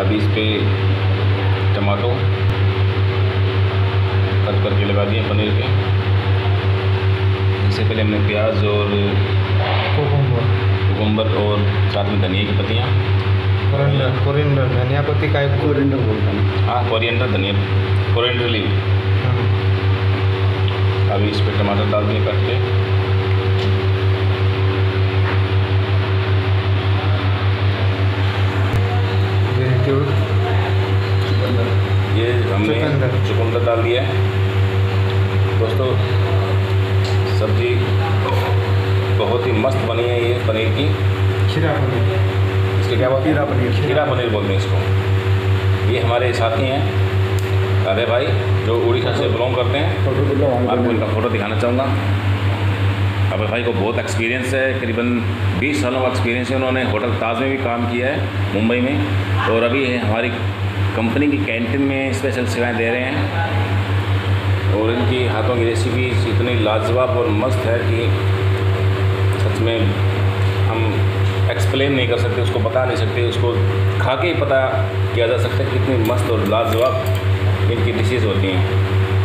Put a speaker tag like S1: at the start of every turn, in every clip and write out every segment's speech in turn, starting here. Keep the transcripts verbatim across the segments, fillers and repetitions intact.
S1: अभी इस पे टमाटो कट करके लगा दिए पनीर के। इससे पहले हमने प्याज और कुकुम्बर और साथ में धनिया की पत्तियाँ,
S2: कोरिएंडर कोरिएंडर धनिया पत्ती का एक
S3: कोरिएंडर बोलते हैं।
S1: हाँ कोरिएंडर धनिया कोरिएंडर लीव। अभी इस पर टमाटर डाल दिए काट के। ये हमने चुकंदर डाल दिया है। दोस्तों सब्जी बहुत ही मस्त बनी है ये पनीर की।
S2: खीरा पनीर,
S1: इसके क्या बोलते हैं?
S2: खीरा पनीर।
S1: खीरा पनीर बोलते हैं इसको। ये हमारे साथी हैं राधे भाई जो उड़ीसा से बिलोंग करते हैं। आपको इनका फ़ोटो दिखाना चाहूँगा। अभय भाई को बहुत एक्सपीरियंस है, करीबन बीस सालों का एक्सपीरियंस है। उन्होंने होटल ताज में भी काम किया है मुंबई में, और अभी हमारी कंपनी की कैंटीन में स्पेशल सेवाएं दे रहे हैं। और इनकी हाथों की रेसिपी इतनी लाजवाब और मस्त है कि सच में हम एक्सप्लेन नहीं कर सकते, उसको बता नहीं सकते, उसको खा के ही पता किया जा सकता है कि कितनी मस्त और लाजवाब इनकी डिशेज़ होती हैं।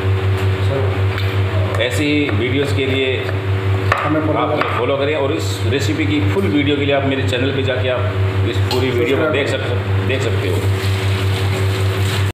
S1: ऐसी ही वीडियोस के लिए
S3: हमें
S1: आप फॉलो करें, और इस रेसिपी की फुल वीडियो के लिए आप मेरे चैनल पे जाके आप इस पूरी वीडियो को देख सकते देख सकते हो।